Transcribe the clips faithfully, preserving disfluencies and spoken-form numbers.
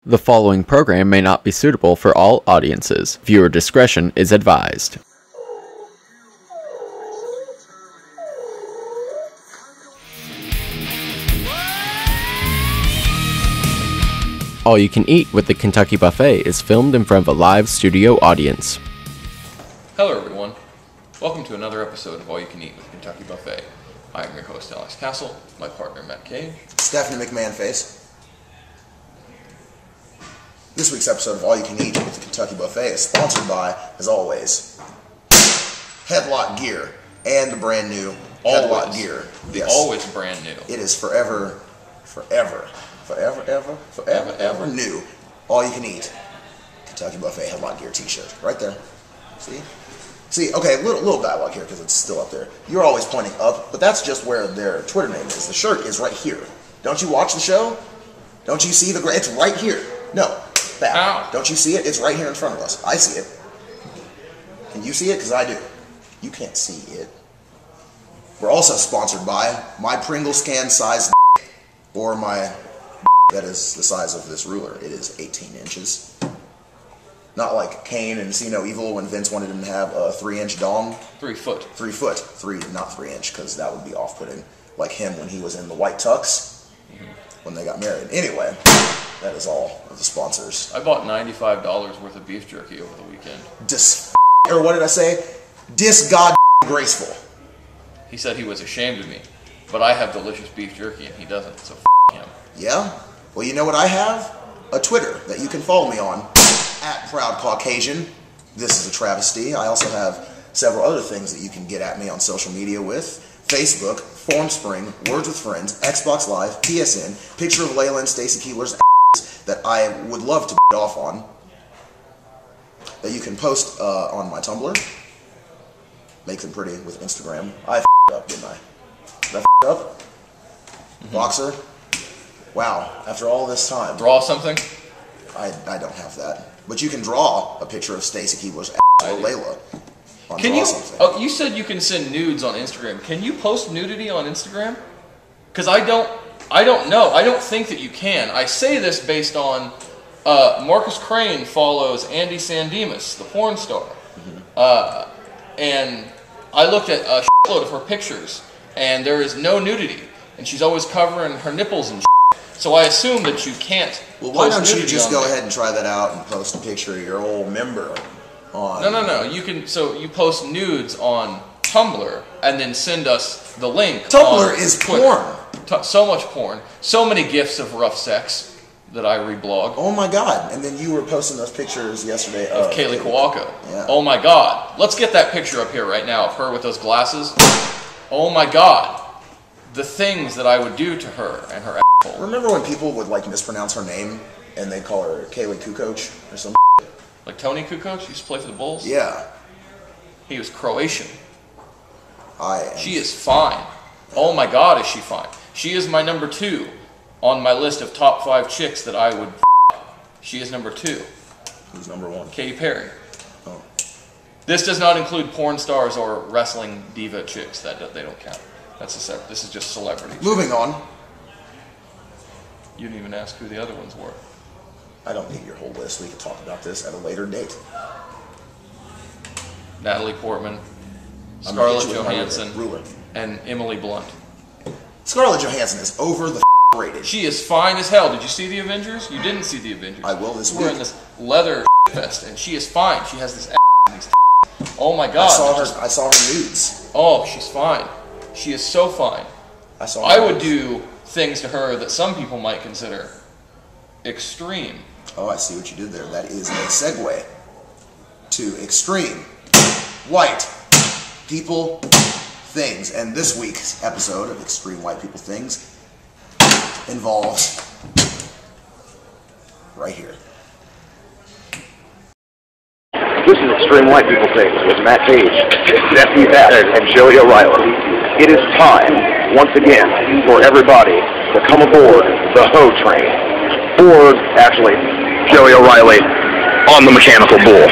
The following program may not be suitable for all audiences. Viewer discretion is advised. All You Can Eat with the Kentucky Buffet is filmed in front of a live studio audience. Hello everyone. Welcome to another episode of All You Can Eat with Kentucky Buffet. I am your host Alex Castle, my partner Matt Cage. Stephanie McMahon-Face. This week's episode of All You Can Eat with the Kentucky Buffet is sponsored by, as always, Headlock Gear and the brand new Headlock Always. Gear. The Yes. always brand new. It is forever, forever, forever, ever, forever, ever new. All You Can Eat Kentucky Buffet Headlock Gear t-shirt. Right there. See? See, okay, little little dialogue here because it's still up there. You're always pointing up, but that's just where their Twitter name is. The shirt is right here. Don't you watch the show? Don't you see the... It's right here. No. That. Ow. Don't you see it? It's right here in front of us. I see it. Can you see it? Because I do. You can't see it. We're also sponsored by my Pringle scan size or my that is the size of this ruler. It is eighteen inches. Not like Cain and See No Evil when Vince wanted him to have a three inch dong. Three foot. Three foot. Three, not three inch, because that would be off-putting. Like him when he was in the white tux mm-hmm. when they got married. Anyway, that is all of the sponsors. I bought ninety-five dollars worth of beef jerky over the weekend. Dis... Or what did I say? Dis-God graceful. He said he was ashamed of me, but I have delicious beef jerky and he doesn't, so f*** him. Yeah? Well, you know what I have? A Twitter that you can follow me on. At Proud Caucasian. This is a travesty. I also have several other things that you can get at me on social media with. Facebook, Formspring, Words with Friends, Xbox Live, P S N, picture of Layla and Stacy Keebler's ass that I would love to b*** off on. That you can post uh, on my Tumblr. Make them pretty with Instagram. I f***ed up, didn't I? Did I f*** up? Mm-hmm. Boxer? Wow, after all this time. Draw something? I, I don't have that. But you can draw a picture of Stacy Keebler's ass or Layla. On Can draw you? Something. Oh, you said you can send nudes on Instagram. Can you post nudity on Instagram? Because I don't. I don't know. I don't think that you can. I say this based on uh, Marcus Crane follows Andy Sandemus, the porn star, mm-hmm. uh, and I looked at a shitload of her pictures, and there is no nudity, and she's always covering her nipples and. Shit. So I assume that you can't. Well, why don't you nudity just on go there. ahead and try that out and post a picture of your old member on... No, no, no. You can. So you post nudes on Tumblr and then send us the link. Tumblr on is Twitter. porn. T- so much porn. So many gifs of rough sex that I reblog. Oh my god. And then you were posting those pictures yesterday Of of... Kaylee Kawako. Yeah. Oh my god. Let's get that picture up here right now of her with those glasses. Oh my god. The things that I would do to her and her asshole. Remember when people would like mispronounce her name and they'd call her Kaylee Kukoc or something? Like Toni Kukoc used to play for the Bulls? Yeah. He was Croatian. I am. She is fine. Oh my god, is she fine. She is my number two on my list of top five chicks that I would f***. She is number two. Who's number one? Katy Perry. Oh. This does not include porn stars or wrestling diva chicks. That They don't count. That's a separate. This is just celebrities. Moving on. You didn't even ask who the other ones were. I don't need your whole list. We can talk about this at a later date. Natalie Portman, I'm gonna Scarlett hit you with my Johansson, ruler. and Emily Blunt. Scarlett Johansson is over the rated. She is fine as hell. Did you see the Avengers? You didn't see the Avengers. I will this She's week. wearing this leather vest, and she is fine. She has this ass and these t- Oh my god. I saw her. Just, I saw her nudes. oh, she's fine. She is so fine. I saw. I her would nudes. do things to her that some people might consider extreme. Oh, I see what you did there. That is a segue to extreme white people things. And this week's episode of Extreme White People Things involves right here. This is Extreme White People Things with Matt Page, Stephanie Braxton, and Joey O'Reilly. It is time, once again, for everybody to come aboard the Ho train. Or, actually, Joey O'Reilly on the Mechanical Bull.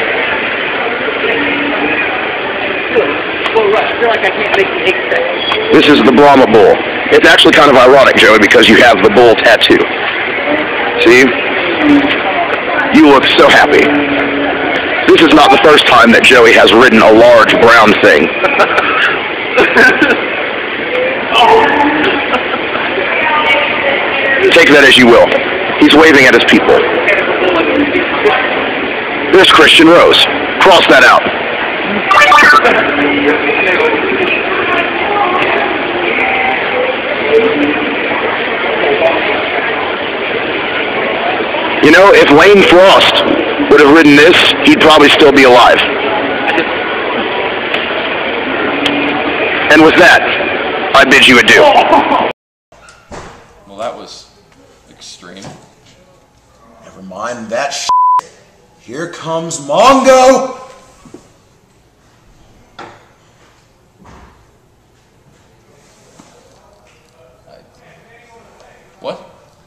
This is the Brahma Bull. It's actually kind of ironic, Joey, because you have the bull tattoo. See? You look so happy. This is not the first time that Joey has ridden a large brown thing. Take that as you will. He's waving at his people. There's Christian Rose. Cross that out. You know, if Lane Frost would have ridden this, he'd probably still be alive. And with that, I bid you adieu. Well, that was extreme. Never mind that shit. Here comes Mongo! What?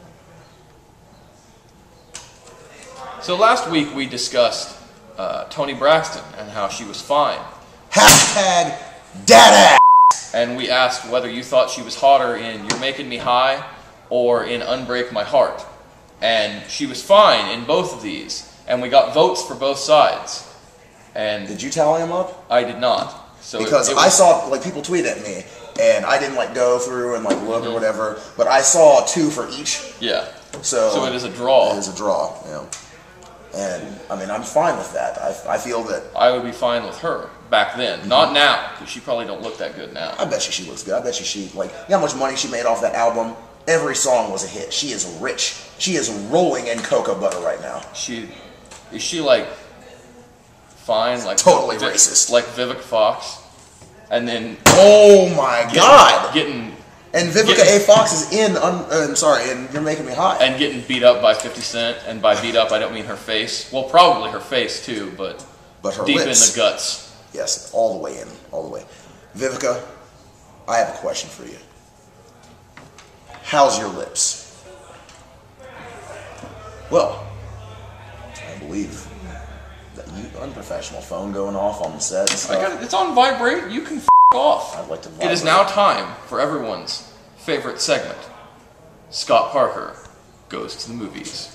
So last week we discussed uh, Toni Braxton and how she was fine. Hashtag dad ass! And we asked whether you thought she was hotter in You're Making Me High or in Unbreak My Heart. And she was fine in both of these. And we got votes for both sides. And Did you tally them up? I did not. So Because it, it was, I saw, like, people tweet at me, and I didn't, like, go through and, like, look mm-hmm. or whatever, but I saw two for each. Yeah. So, so it is a draw. It is a draw, yeah. And, I mean, I'm fine with that. I, I feel that... I would be fine with her back then. Mm-hmm. Not now, because she probably don't look that good now. I bet you she looks good. I bet you she, like, you know how much money she made off that album? Every song was a hit. She is rich. She is rolling in cocoa butter right now. She... Is she, like, fine? Like Totally Viv, racist. Like Vivica Fox? And then... Oh, my getting, God! Getting... And Vivica getting, A. Fox is in, un, uh, I'm sorry, and You're Making Me High. And getting beat up by fifty cent, and by beat up I don't mean her face. Well, probably her face too, but, but her deep lips. in the guts. Yes, all the way in, all the way. Vivica, I have a question for you. How's your lips? Well, I believe that you, unprofessional phone going off on the set and stuff. I got it. It's on vibrate. You can f off. I'd like to vibrate. It is now time for everyone's favorite segment. Scott Parker goes to the movies.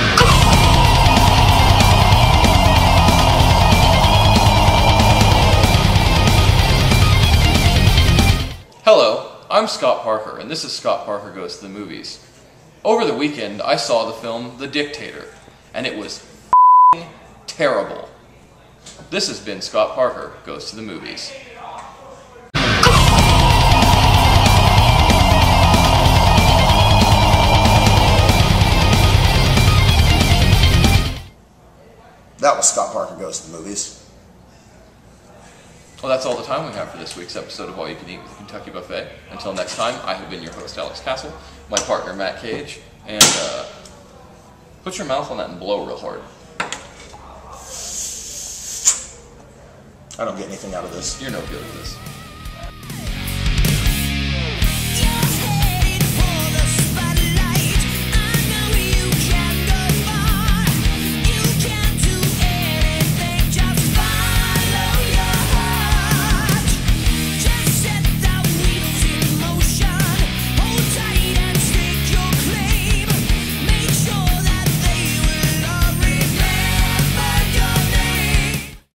Hello, I'm Scott Parker, and this is Scott Parker Goes to the Movies. Over the weekend, I saw the film The Dictator, and it was f***ing terrible. This has been Scott Parker Goes to the Movies. That was Scott Parker Goes to the Movies. Well, that's all the time we have for this week's episode of All You Can Eat with the Kentucky Buffet. Until next time, I have been your host, Alex Castle, my partner, Matt Cage, and uh, put your mouth on that and blow real hard. I don't get anything out of this. You're no good at this.